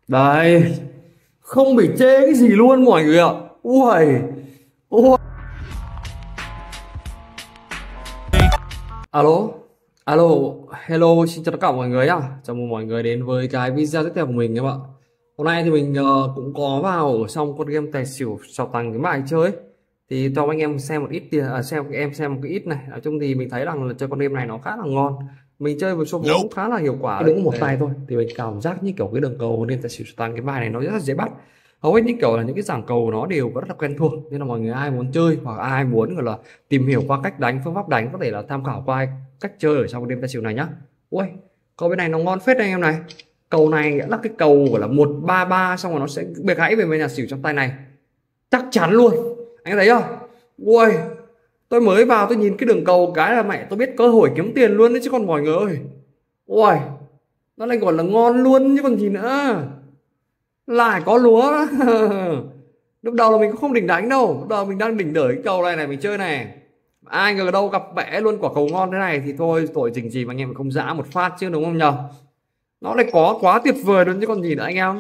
Đây, không bị chê cái gì luôn mọi người ạ. Ui, ui. Alo, alo, hello, xin chào tất cả mọi người nhá. Chào mừng mọi người đến với cái video tiếp theo của mình các bạn. Hôm nay thì mình cũng có vào ở trong con game tài xỉu sòng tăng cái bài chơi ấy. Thì cho anh em xem một ít tiền, xem một cái ít này. Nói chung thì mình thấy rằng là chơi con game này nó khá là ngon. Mình chơi với số vốn cũng khá là hiệu quả, đúng một tay thôi. Thì mình cảm giác như kiểu cái đường cầu nên tài xỉu sòng tăng cái bài này nó rất là dễ bắt. Hầu hết những kiểu là những cái giảng cầu nó đều rất là quen thuộc, nên là mọi người ai muốn chơi hoặc ai muốn gọi là tìm hiểu qua cách đánh, phương pháp đánh, có thể là tham khảo qua cách chơi ở trong game tài xỉu này nhá. Ui, cầu bên này nó ngon phết đây anh em này. Cầu này nghĩa là cái cầu gọi là 133, xong rồi nó sẽ bị gãy về bên nhà xỉu trong tay này chắc chắn luôn, anh thấy không? Ui, tôi mới vào tôi nhìn cái đường cầu cái là mẹ tôi biết cơ hội kiếm tiền luôn đấy chứ còn mọi người ơi. Ui, nó lại gọi là ngon luôn chứ còn gì nữa, lại có lúa. Lúc đầu là mình cũng không định đánh đâu, lúc đầu mình đang định đợi cái cầu này này mình chơi này, ai ngờ đâu gặp bẽ luôn quả cầu ngon thế này thì thôi tội tình gì mà anh em không dã một phát chứ, đúng không nhờ? Nó lại có quá tuyệt vời luôn chứ còn gì nữa anh em.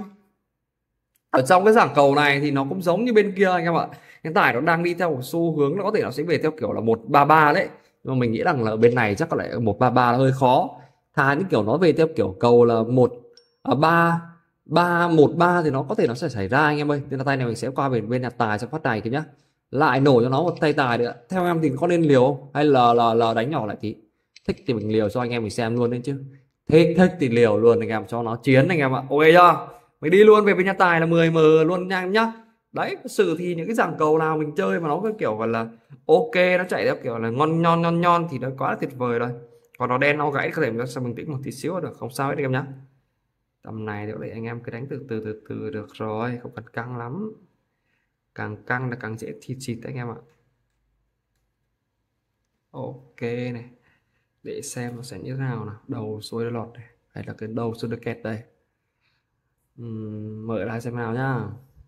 Ở trong cái giảng cầu này thì nó cũng giống như bên kia anh em ạ. Hiện tại nó đang đi theo một xu hướng, nó có thể nó sẽ về theo kiểu là 133 đấy, nhưng mà mình nghĩ rằng là ở bên này chắc có lẽ 133 là hơi khó. Thà những kiểu nó về theo kiểu cầu là 1 3 3 1 3 thì nó có thể nó sẽ xảy ra anh em ơi. Nên là tay này mình sẽ qua bên nhà tài trong phát này kìa nhá, lại nổ cho nó một tay tài nữa. Theo em thì có nên liều không? Hay là đánh nhỏ lại tí? Thích thì mình liều cho anh em mình xem luôn đấy chứ. Thích thì liều luôn anh em, cho nó chiến anh em ạ. Ok chưa? Mình đi luôn về với nhà tài là 10m luôn nha em nhá. Đấy, sự thì những cái dạng cầu nào mình chơi mà nó cái kiểu gọi là ok, nó chạy theo kiểu là ngon thì nó quá là tuyệt vời rồi. Còn nó đen nó gãy có thể mình sẽ bình tĩnh một tí xíu là được, không sao hết anh em nhá. Tầm này thì để anh em cứ đánh từ từ được rồi, không cần căng lắm. Càng căng là càng dễ thịt xịt anh em ạ. Ok này, để xem nó sẽ như thế nào nào. Đầu xuôi đôi lọt này, hay là cái đầu xuôi đôi kẹt đây. Mở ra xem nào nhá.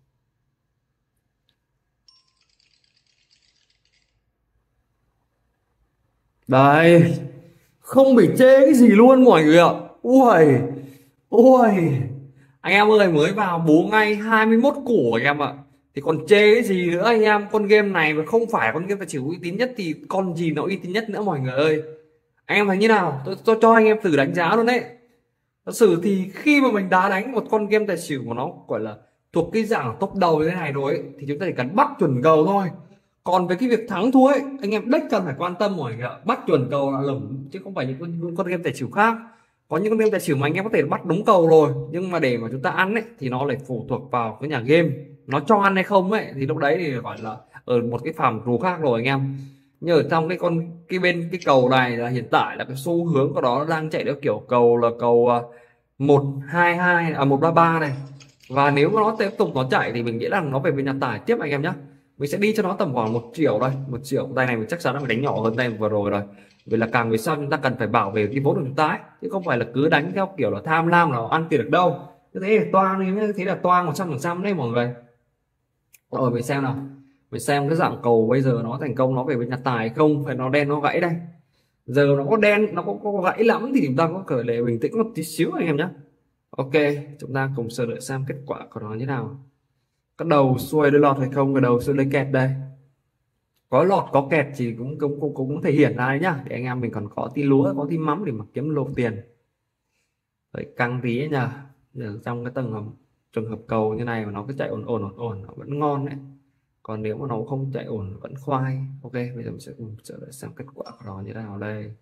Đây, không bị chê cái gì luôn mọi người ạ. Ui, ui, anh em ơi, mới vào bú ngay 21 củ anh em ạ. Thì còn chê cái gì nữa anh em. Con game này mà không phải con game tài xỉu uy tín nhất thì con gì nó uy tín nhất nữa mọi người ơi. Anh em thấy như nào? Tôi cho anh em thử đánh giá luôn đấy. Thật sự thì khi mà mình đã đánh một con game tài xỉu mà nó gọi là thuộc cái dạng top đầu như thế này rồi ấy, thì chúng ta chỉ cần bắt chuẩn cầu thôi. Còn về cái việc thắng thua ấy, anh em đích cần phải quan tâm mọi người ạ. Bắt chuẩn cầu là lửng chứ không phải những con game tài xỉu khác. Có những con game tài xỉu mà anh em có thể bắt đúng cầu rồi, nhưng mà để mà chúng ta ăn ấy thì nó lại phụ thuộc vào cái nhà game nó cho ăn hay không ấy, thì lúc đấy thì gọi là ở một cái phạm trù khác rồi anh em. Nhưng ở trong cái bên cái cầu này là hiện tại là cái xu hướng của nó đang chạy theo kiểu cầu là cầu 122 133 này. Và nếu mà nó tiếp tục nó chạy thì mình nghĩ là nó về bên nhà tải tiếp anh em nhé. Mình sẽ đi cho nó tầm khoảng 1 triệu đây, 1 triệu tay này mình chắc chắn là phải đánh nhỏ hơn tay vừa rồi rồi. Vì là càng về sau chúng ta cần phải bảo vệ cái vốn của chúng ta ấy, chứ không phải là cứ đánh theo kiểu là tham lam là ăn tiền được đâu. Như thế là toang, như thế là toang 100% đấy mọi người. Rồi mình xem nào, mình xem cái dạng cầu bây giờ nó thành công, nó về bên nhà tài không, phải nó đen nó gãy đây. Giờ nó có đen nó có gãy lắm thì chúng ta có thể để bình tĩnh một tí xíu anh em nhé. Ok, chúng ta cùng chờ đợi xem kết quả của nó như nào. Có đầu xuôi đôi lọt hay không, cái đầu xuôi đôi kẹt đây. Có lọt có kẹt thì cũng thể hiện ra đấy nhá, để anh em mình còn có tí lúa có tí mắm để mà kiếm lô tiền. Đấy, căng tí ấy nhờ. Giờ trong cái trường hợp cầu như này mà nó cứ chạy ổn nó vẫn ngon đấy. Còn nếu mà nó không chạy ổn vẫn khoai. Ok, bây giờ mình sẽ cùng chờ đợi xem kết quả của nó như thế nào đây.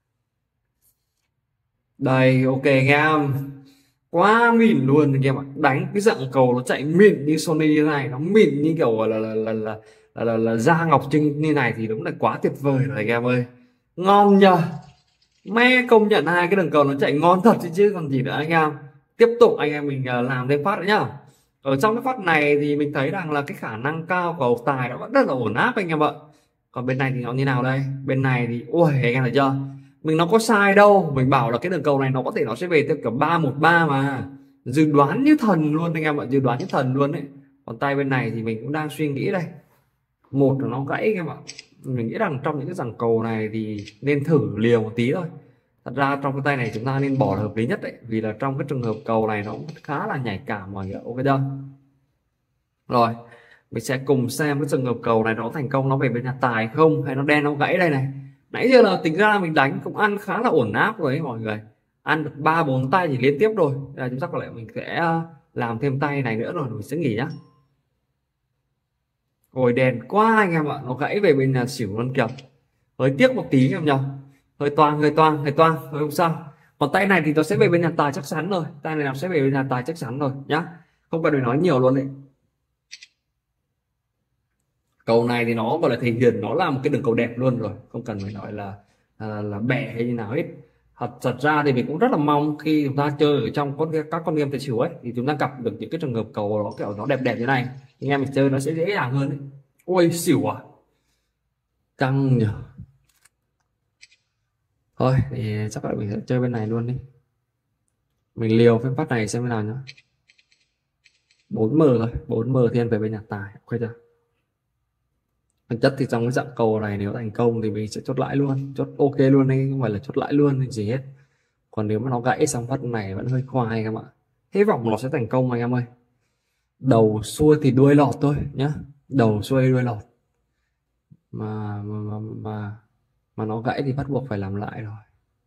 Đây, ok anh em, quá mịn luôn anh em ạ. Đánh cái dạng cầu nó chạy mịn như Sony như này, nó mịn như kiểu là da ngọc trinh như này thì đúng là quá tuyệt vời rồi anh em ơi. Ngon nhờ, mẹ công nhận hai cái đường cầu nó chạy ngon thật chứ còn gì nữa anh em. Tiếp tục anh em mình làm thêm phát nữa nhá. Ở trong cái phát này thì mình thấy rằng là cái khả năng cao của cầu tài nó vẫn rất là ổn áp anh em ạ. Còn bên này thì nó như nào đây? Bên này thì ui anh em thấy chưa, mình nó có sai đâu, mình bảo là cái đường cầu này nó có thể nó sẽ về theo kiểu 313 mà dự đoán như thần luôn anh em ạ, dự đoán như thần luôn đấy. Còn tay bên này thì mình cũng đang suy nghĩ đây, một là nó gãy anh em ạ. Mình nghĩ rằng trong những cái giảng cầu này thì nên thử liều một tí thôi. Thật ra trong cái tay này chúng ta nên bỏ là hợp lý nhất đấy, vì là trong cái trường hợp cầu này nó cũng khá là nhạy cảm mọi người, ok chưa? Rồi mình sẽ cùng xem cái trường hợp cầu này nó thành công, nó về bên nhà tài không, hay nó đen nó gãy đây này. Nãy giờ là tính ra mình đánh cũng ăn khá là ổn áp rồi ấy mọi người, ăn được 3-4 tay thì liên tiếp rồi. Là chúng ta có lẽ mình sẽ làm thêm tay này nữa rồi mình sẽ nghỉ nhá. Ôi đèn quá anh em ạ, nó gãy về bên nhà xỉu luôn kìa, hơi tiếc một tí anh em nhỉ, hơi toang hơi không sao. Còn tay này thì nó sẽ về bên nhà tài chắc chắn rồi, tay này nó sẽ về bên nhà tài chắc chắn rồi nhá, không cần phải nói nhiều luôn đấy. Cầu này thì nó gọi là thể hiện nó là một cái đường cầu đẹp luôn rồi, không cần phải nói là bẻ hay như nào hết. Thật ra thì mình cũng rất là mong khi chúng ta chơi ở trong các con game tài xỉu ấy thì chúng ta gặp được những cái trường hợp cầu nó kiểu nó đẹp đẹp như này, anh em mình chơi nó sẽ dễ dàng hơn đấy. Ôi xỉu à, căng nhỉ. Thôi thì chắc là mình sẽ chơi bên này luôn đi, mình liều phép phát này xem thế nào nhá. 4M thôi, 4M thiên về bên nhà tài, ok chưa? Thực chất thì trong cái dạng cầu này nếu thành công thì mình sẽ chốt lãi luôn, chốt ok luôn đấy, không phải là chốt lãi luôn hay gì hết. Còn nếu mà nó gãy xong phát này vẫn hơi khoai các bạn, hy vọng nó sẽ thành công anh em ơi. Đầu xuôi thì đuôi lọt thôi nhá, đầu xuôi đuôi lọt, mà nó gãy thì bắt buộc phải làm lại rồi.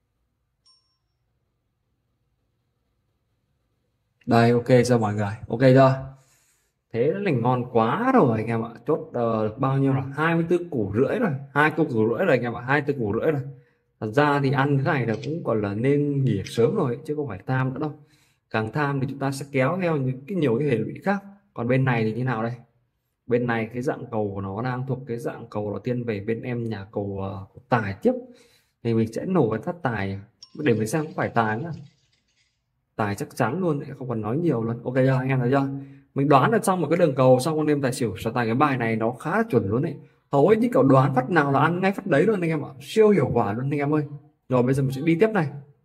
Đây ok chưa mọi người, ok chưa? Thế là ngon quá rồi anh em ạ. Chốt bao nhiêu là 24 củ rưỡi rồi, 2 củ rưỡi rồi anh em ạ, 24 củ rưỡi rồi. Thật ra thì ăn cái này là cũng còn là nên nghỉ sớm rồi chứ không phải tham nữa đâu. Càng tham thì chúng ta sẽ kéo theo những cái nhiều cái hệ lụy khác. Còn bên này thì như nào đây? Bên này cái dạng cầu của nó đang thuộc cái dạng cầu đầu tiên về bên em nhà cầu tài tiếp, thì mình sẽ nổ cái phát tài để mình xem có phải tài nữa. Tài chắc chắn luôn, không cần nói nhiều luôn, ok chưa anh em, thấy chưa? Mình đoán được xong một cái đường cầu xong con đêm tài xỉu sở tài cái bài này nó khá là chuẩn luôn đấy, hầu hết những kiểu đoán phát nào là ăn ngay phát đấy luôn anh em ạ, siêu hiệu quả luôn anh em ơi. Rồi bây giờ mình sẽ đi tiếp này,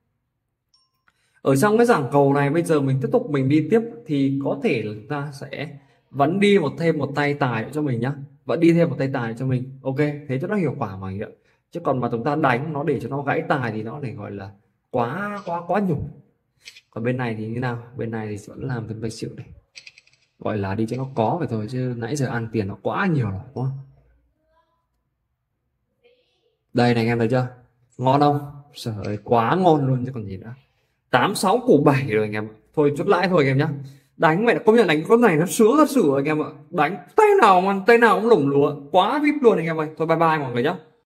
ở trong cái dạng cầu này bây giờ mình tiếp tục mình đi tiếp thì có thể là chúng ta sẽ vẫn đi thêm một tay tài cho mình nhá, vẫn đi thêm một tay tài cho mình, ok thế cho nó hiệu quả mà ạ. Chứ còn mà chúng ta đánh nó để cho nó gãy tài thì nó để gọi là quá nhục. Còn bên này thì như nào, bên này thì vẫn làm thêm tài xỉu này, gọi là đi cho nó có vậy thôi chứ nãy giờ ăn tiền nó quá nhiều rồi đúng không? Đây này anh em thấy chưa, ngon không? Trời ơi quá ngon luôn chứ còn gì nữa. 86 củ 7 rồi anh em, thôi chốt lãi thôi anh em nhá. Đánh mẹ công nhận đánh con này nó sướng thật sự anh em ạ, đánh tay nào mà tay nào cũng lủng lúa, quá vip luôn anh em ơi. Thôi bye bye mọi người nhá.